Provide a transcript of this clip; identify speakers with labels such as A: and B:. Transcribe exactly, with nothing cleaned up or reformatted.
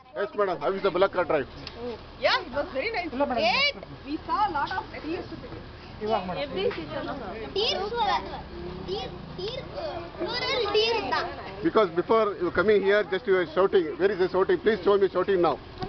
A: Yes, madam. How is the Bullock car drive?
B: Oh. Yeah, it was very nice. Great. We saw a lot of deer. Every season. Deer, deer, deer, plural deer.
A: Because before you coming here, just you were shouting. Where is the shouting? Please show me shouting now.